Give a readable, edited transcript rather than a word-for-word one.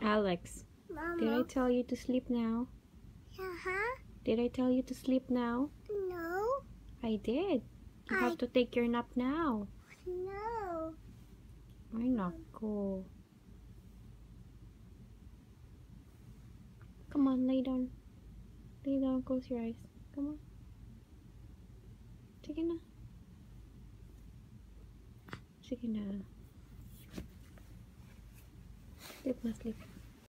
Alex, Mama. did I tell you to sleep now? Did I tell you to sleep now? No. I did. You have to take your nap now. No. Ay, nako. Come on, lay down. Lay down, close your eyes. Come on. Sige na. Sige na. Sleep na, sleep.